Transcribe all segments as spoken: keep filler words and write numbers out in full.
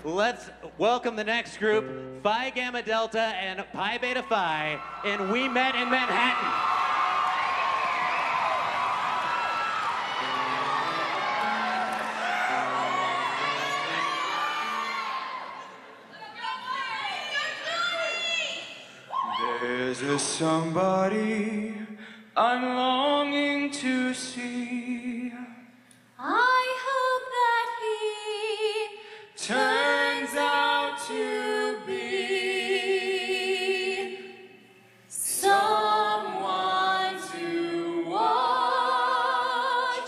let's welcome the next group, Phi Gamma Delta and Pi Beta Phi, in We Met in Manhattan. There's a somebody I'm longing to see. I hope that he Turns out to be someone to watch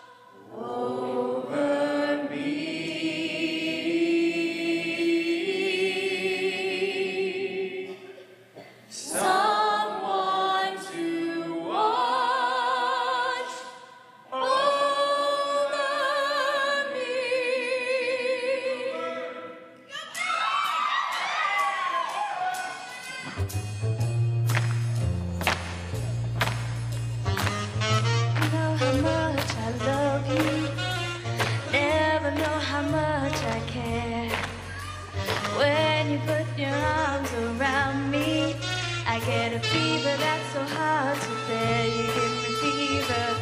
over me. Someone to watch over me. Know how much I love you, never know how much I care. When you put your arms around me, I get a fever that's so hard to bear. You give me fever.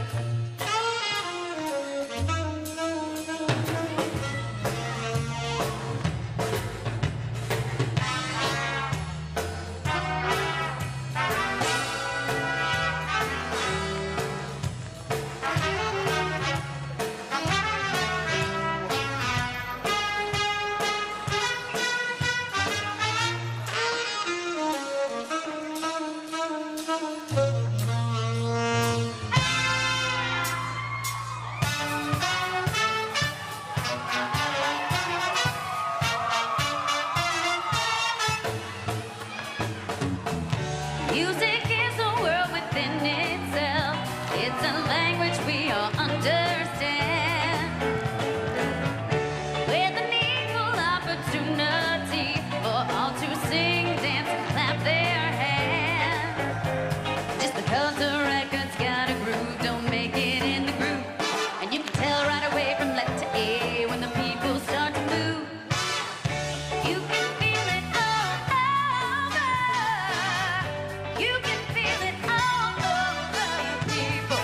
Music is a world within itself. It's a language we all understand. With an equal opportunity for all to sing, dance, and clap their hands. Just because the record's got a groove, don't make it in the groove. And you can tell right away from left to A when the people start to move. You can feel it all over. You can feel it all over you people.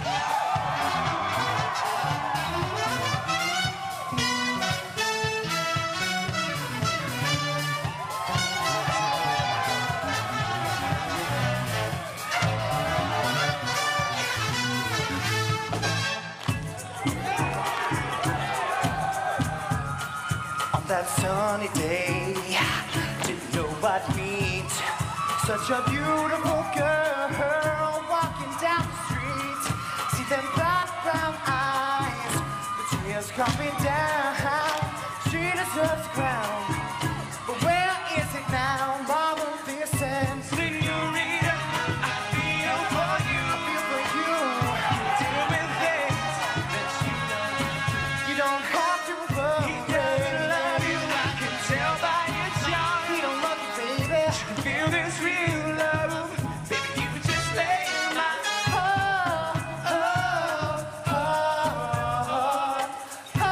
On that sunny day, didn't know what means. Such a beautiful girl walking down the street. See them black brown eyes, the tears coming down. She deserves the crown, but where is it now? Mama, listen, señorita, I feel for you. I feel for you. Deal with things that you know. You don't have to worry. He doesn't love you. I can tell by your charm. He don't love you, baby. You can feel this real love. Baby, you just lay in my heart. Oh, oh, oh, oh,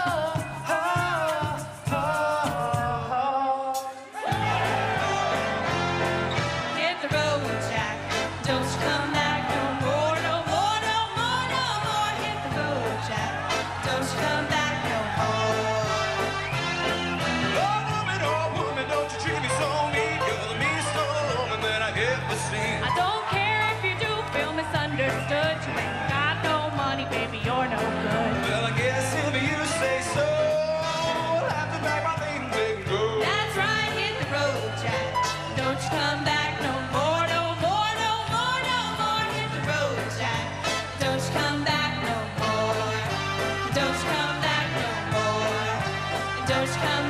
oh, oh, oh. Hit the road, Jack. Don't you come back no more, no more, no more, no more. Hit the road, Jack. Don't you come back no more. Oh, woman, oh, woman, don't you treat me so mean. You're the meanest old woman that I've ever seen. I don't care if you do feel misunderstood. You ain't got no money, baby, you're no good. Well, I guess if you say so, I'll have to pack my things and go. That's right, hit the road, Jack. Don't you come back no more, no more, no more, no more. Hit the road, Jack. Don't you come back no more. Don't you come back no more. Don't you come